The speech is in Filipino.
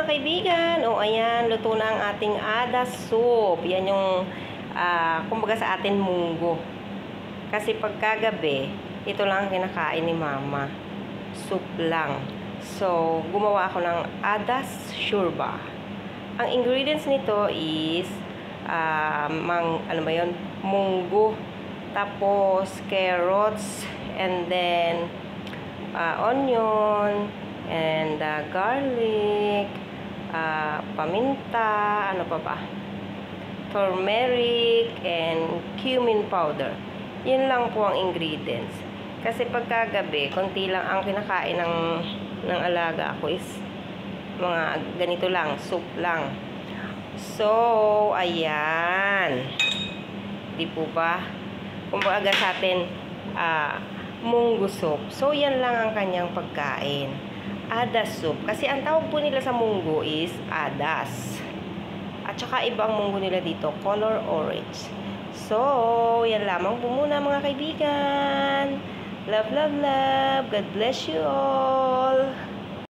mga kaibigan. O ayan, luto na ang ating ada soup. Yan yung, kumbaga sa atin munggo. Kasi pagkagabi, ito lang ang kinakain ni mama. Soup lang. So, gumawa ako ng adas shurba. Ang ingredients nito is, ano ba yun? Munggo. Tapos, carrots. And then, onion. And garlic, paminta, ano pa ba? Turmeric, and cumin powder. Yun lang po ang ingredients. Kasi pagkagabi, konti lang ang kinakain ng alaga ako is mga ganito lang, soup lang. So, ayan. Di po ba? Kumbaga sa atin, munggo soup. So, yan lang ang kanyang pagkain. Adas soup. Kasi ang tawag po nila sa munggo is adas. At saka ibang munggo nila dito, color orange. So, yan lamang po muna mga kaibigan. Love, love, love. God bless you all.